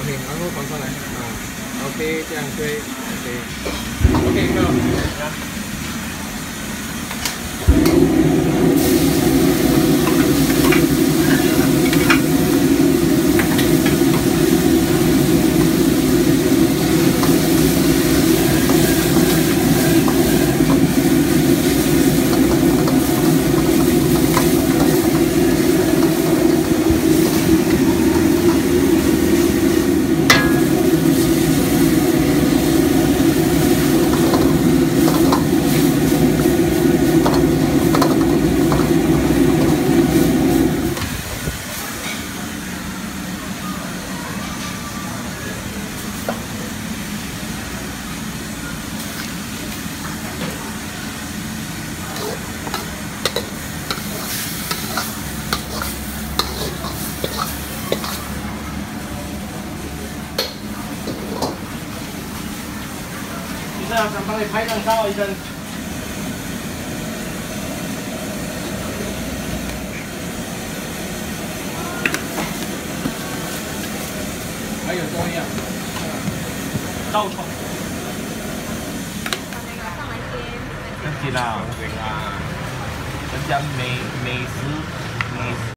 OK，然后关上来啊。OK， 这样对。OK， go。医生，想帮你拍张照，医生。还有多样，肉蟲。跟住啦，人家美食。